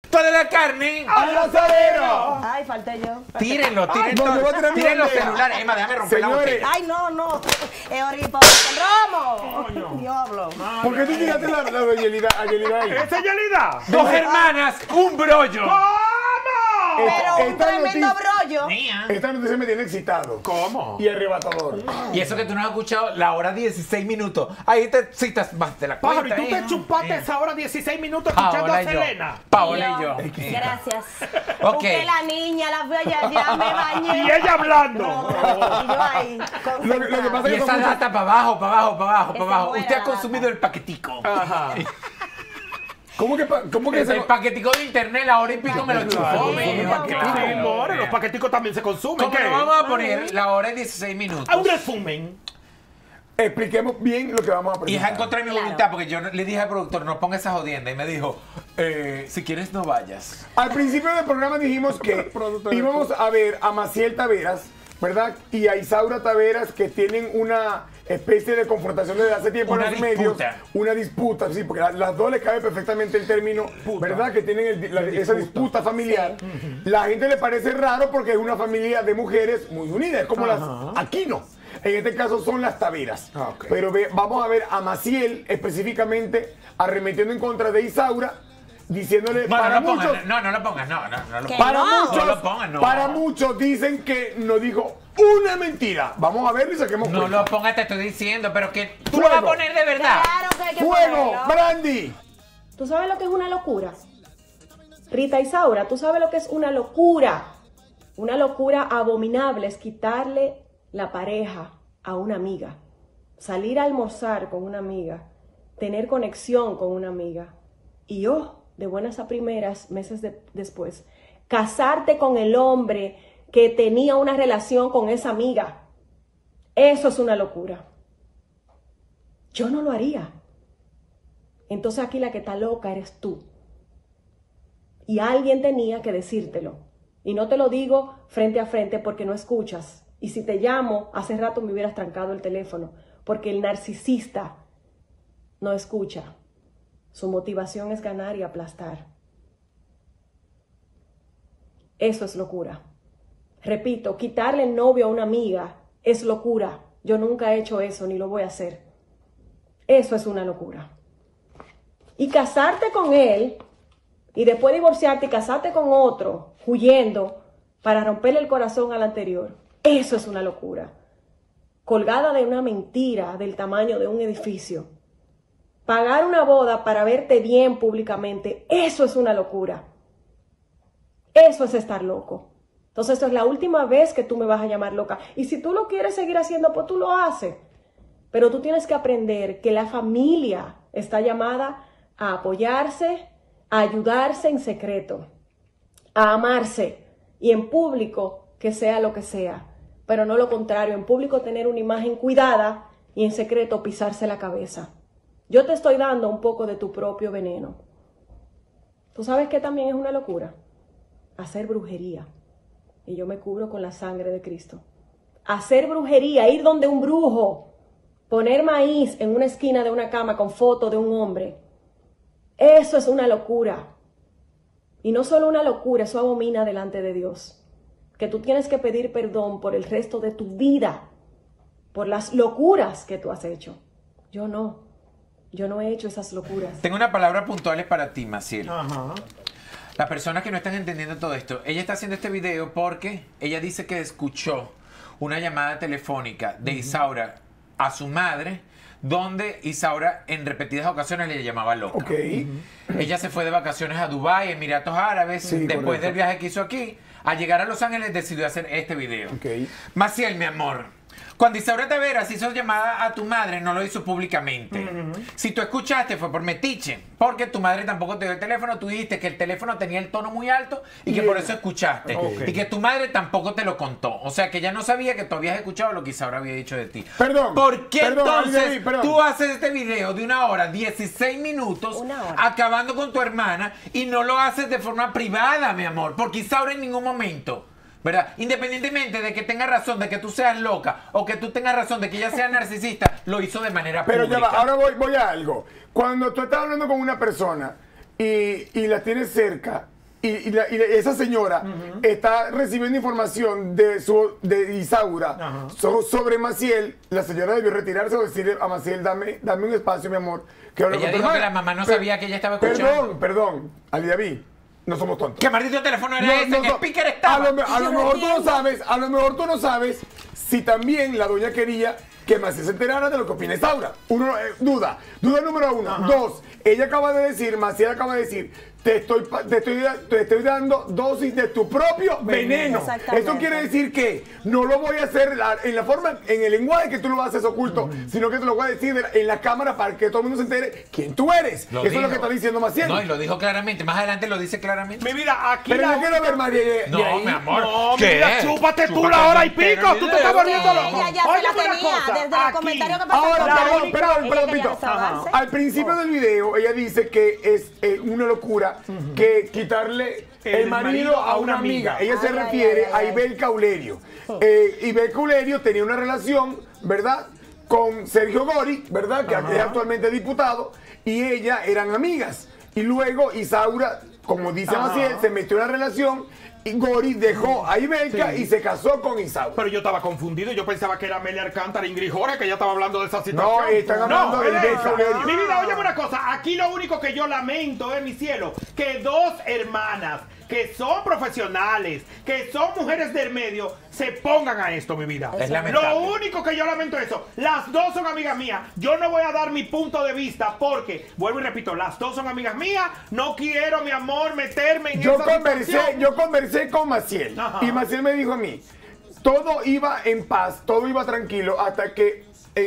Toda la carne ¡al asadero! Ay, falté yo. Tírenlo, Ay, no, me voy a tirar mi tiren los bandeja. celulares. Emma, déjame romper la Señores. botella. Ay, no. Es horrible. ¡Romo! Diablo. ¿Por qué tú tiraste la de Yelida a Yelida ahí? ¿Esa es Yelida? Dos hermanas, un brollo. ¿Cómo? Pero un Esta tremendo noticia- brollo. Mía. Esta noticia me tiene excitado. ¿Cómo? Y arrebatador. Y eso que tú no has escuchado la hora 16 minutos. Ahí te citas más de la Pájaro, cuenta. ¿y tú te chupaste esa hora 16 minutos escuchando Paola a y yo. Selena? Paola y yo. Gracias. Ok. Busqué la niña, la fui allá, ya me bañé. Y ella hablando. Y yo ahí, Lo que pasa Y es que esa son muchas- data para abajo, para abajo, para abajo, Que para se abajo. muera Usted ha la consumido data. el paquetico. Ajá. ¿Cómo que El paquetico de internet, la hora y pico me lo chupó. Claro, mío, sí, claro. more, los paqueticos también se consumen. ¿Cómo ¿Qué? lo vamos a poner? La hora es 16 minutos. A un resumen. Expliquemos bien lo que vamos a Y es presentar. en contra de mi Claro. voluntad, porque yo le dije al productor, no ponga esa jodienda. Y me dijo, si quieres no vayas. Al principio del programa dijimos que íbamos a ver a Maciel Taveras, ¿verdad? Y a Isaura Taveras, que tienen una especie de confrontación desde hace tiempo Una en los medios. disputa. Una disputa, sí, porque a las dos les cabe perfectamente el término, ¿verdad? Que tienen esa disputa familiar. La gente le parece raro porque es una familia de mujeres muy unidas, es como las Aquino. En este caso son las Taveras. Ah, ok. Pero vamos a ver a Maciel específicamente arremetiendo en contra de Isaura, diciéndole Bueno, para no lo muchos... pongas, no lo pongas, no lo ¿Qué? pongas. Para No. muchos, No lo pongan, no. para muchos dicen que nos dijo una mentira. Vamos a verlo y saquemos No cuenta. lo pongas, te estoy diciendo, pero que tú lo vas a Fuego. poner de verdad. Claro que hay que ¡Fuego! ponerlo. ¡Brandy! ¿Tú sabes lo que es una locura? Rita Isaura, ¿tú sabes lo que es una locura? Una locura abominable es quitarle la pareja a una amiga, salir a almorzar con una amiga, tener conexión con una amiga y de buenas a primeras, meses después, casarte con el hombre que tenía una relación con esa amiga. Eso es una locura. Yo no lo haría. Entonces aquí la que está loca eres tú. Y alguien tenía que decírtelo. Y no te lo digo frente a frente porque no escuchas. Y si te llamo, hace rato me hubieras trancado el teléfono. Porque el narcisista no escucha. Su motivación es ganar y aplastar. Eso es locura. Repito, quitarle el novio a una amiga es locura. Yo nunca he hecho eso ni lo voy a hacer. Eso es una locura. Y casarte con él y después divorciarte y casarte con otro, huyendo para romperle el corazón al anterior, eso es una locura. Colgada de una mentira del tamaño de un edificio. Pagar una boda para verte bien públicamente, eso es una locura. Eso es estar loco. Entonces, esto es la última vez que tú me vas a llamar loca. Y si tú lo quieres seguir haciendo, pues tú lo haces. Pero tú tienes que aprender que la familia está llamada a apoyarse, a ayudarse en secreto, a amarse y en público que sea lo que sea. Pero no lo contrario, en público tener una imagen cuidada y en secreto pisarse la cabeza. Yo te estoy dando un poco de tu propio veneno. ¿Tú sabes qué también es una locura? Hacer brujería. Y yo me cubro con la sangre de Cristo. Hacer brujería, ir donde un brujo, poner maíz en una esquina de una cama con foto de un hombre. Eso es una locura. Y no solo una locura, eso abomina delante de Dios. Que tú tienes que pedir perdón por el resto de tu vida, por las locuras que tú has hecho. Yo no he hecho esas locuras. Tengo una palabra puntual para ti, Maciel. Ajá. Las personas que no están entendiendo todo esto, ella está haciendo este video porque ella dice que escuchó una llamada telefónica de Isaura a su madre, donde Isaura en repetidas ocasiones le llamaba loca. Ok. Ella se fue de vacaciones a Dubái, Emiratos Árabes, Sí, después correcto. del viaje que hizo aquí, al llegar a Los Ángeles decidió hacer este video. Ok. Maciel, mi amor, cuando Isaura Taveras hizo llamada a tu madre, no lo hizo públicamente. Si tú escuchaste fue por metiche, porque tu madre tampoco te dio el teléfono, tú dijiste que el teléfono tenía el tono muy alto y que por eso escuchaste. Ok. Y que tu madre tampoco te lo contó. O sea, que ella no sabía que tú habías escuchado lo que Isaura había dicho de ti. Perdón, ¿Por qué perdón, entonces David, perdón. tú haces este video de 1 hora, 16 minutos, Una hora. acabando con tu hermana y no lo haces de forma privada, mi amor? Porque Isaura en ningún momento, ¿verdad? Independientemente de que tenga razón de que tú seas loca o que tú tengas razón de que ella sea narcisista, lo hizo de manera Pero pública. ya va, ahora voy a algo. Cuando tú estás hablando con una persona y la tienes cerca y esa señora está recibiendo información de Isaura sobre Maciel, la señora debió retirarse o decirle a Maciel, dame un espacio, mi amor. Que ella dijo que la mamá no sabía que ella estaba escuchando. Perdón, Ali David, no somos tontos. ¿Qué maldito teléfono era ese? ¿En qué speaker estaba? A lo mejor tú no sabes si también la doña quería que Maciel se enterara de lo que opina Isaura. Uno, duda número uno. Dos, Maciel acaba de decir, te estoy dando dosis de tu propio veneno. Eso quiere decir que no lo voy a hacer en el lenguaje que tú lo haces oculto, sino que te lo voy a decir en la cámara para que todo el mundo se entere quién tú eres. Eso es lo que está diciendo Maciel. No, y lo dijo claramente. Más adelante lo dice claramente. Mi vida, aquí pero yo quiero ver María. No, mi amor. No, ¿Qué? mira, chúpate tú la hora y pico. Tú te estás volviendo loco. Ella ya se la tenía desde los comentarios que Ahora, pasaron. perdón, Pito. Al principio del video, ella dice que es una locura que quitarle el marido a una amiga. Ella se refiere a Ibel Caulerio. Ibel Caulerio tenía una relación, ¿verdad?, con Sergio Gori, ¿verdad?, que es actualmente diputado, y ella eran amigas. Y luego Isaura, como dice Maciel, se metió en la relación y Gori dejó a Ibelca y se casó con Isaura. Pero yo estaba confundido, yo pensaba que era Amelia Alcántara y Ingrid Jorge, que ella estaba hablando de esa situación. No, están hablando de Ibel Caulerio. Mi vida, oye una cosa, aquí lo único que yo lamento mi cielo, que dos hermanas que son profesionales, que son mujeres del medio, se pongan a esto, mi vida. Es lamentable. Lo único que yo lamento es eso. Las dos son amigas mías. Yo no voy a dar mi punto de vista porque, vuelvo y repito, las dos son amigas mías. No quiero, mi amor, meterme en esa situación. Yo conversé con Maciel y Maciel me dijo a mí, todo iba en paz, todo iba tranquilo hasta que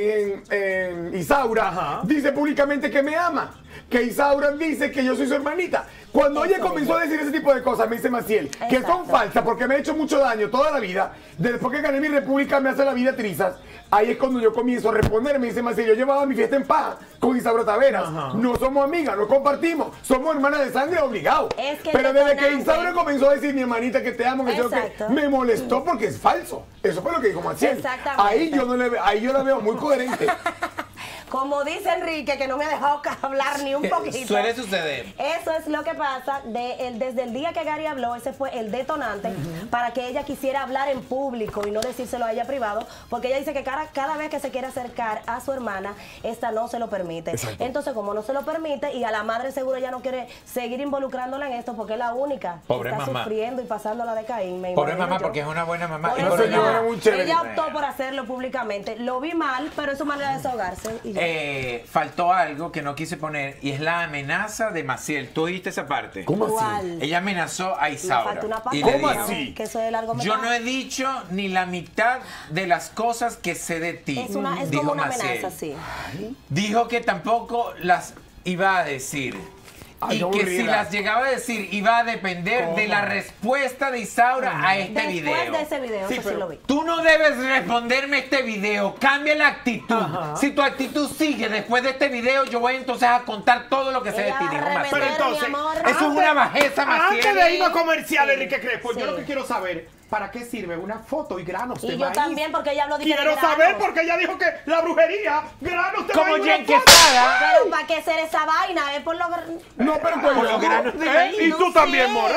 Isaura dice públicamente que me ama. Que Isaura dice que yo soy su hermanita. Cuando ella comenzó a decir ese tipo de cosas, me dice Maciel, que son falsas porque me ha hecho mucho daño toda la vida. Después que gané mi república me hace la vida trizas. Ahí es cuando yo comienzo a responder. Me dice Maciel, yo llevaba mi fiesta en paz con Isaura Taveras. No somos amigas, no compartimos. Somos hermanas de sangre obligados. Pero desde que Isaura comenzó a decir mi hermanita que te amo, que me molestó porque es falso. Eso fue lo que dijo Maciel. Ahí yo la veo muy coherente. Como dice Enrique, que no me ha dejado hablar ni un poquito. Suele suceder. Eso es lo que pasa. Desde el día que Gary habló, ese fue el detonante para que ella quisiera hablar en público y no decírselo a ella privado, porque ella dice que cada vez que se quiere acercar a su hermana, esta no se lo permite. Entonces, como no se lo permite, y a la madre seguro ella no quiere seguir involucrándola en esto, porque es la única Pobre que está mamá. Sufriendo y pasándola de Caín. Pobre mamá, porque es una buena mamá. Ella optó por hacerlo públicamente. Lo vi mal, pero es su manera de desahogarse. Y ya. Faltó algo que no quise poner y es la amenaza de Maciel. ¿Tú oíste esa parte? ¿Cómo así? ¿Cuál? Ella amenazó a Isaura. Y ¿Cómo le dijo, así? Que eso es largometraje. yo no he dicho ni la mitad de las cosas que sé de ti. Es dijo como una Maciel. amenaza, sí. Dijo que tampoco las iba a decir. Ay, Y qué que si aburrida. las llegaba a decir iba a depender de la respuesta de Isaura a este video. Después de ese video, Sí, eso sí pero lo vi. Tú no debes responderme este video, cambia la actitud. Si tu actitud sigue después de este video, yo voy entonces a contar todo lo que sé de Ella ti, va a dijo arremeter, Maciel. Pero entonces, mi amor. Eso es una bajeza, Maciel. Antes de irnos a comercial, Enrique Crespo, Sí. yo lo que quiero saber, ¿para qué sirve una foto y granos de Y yo maíz? también, porque ella habló de que Quiero granos. saber porque ella dijo que la brujería, granos de Como maíz. Jen una foto. Quesada. Pero ¿para qué hacer esa vaina? Es por lo No, pero Por los granos de maíz. Y tú también, Mora.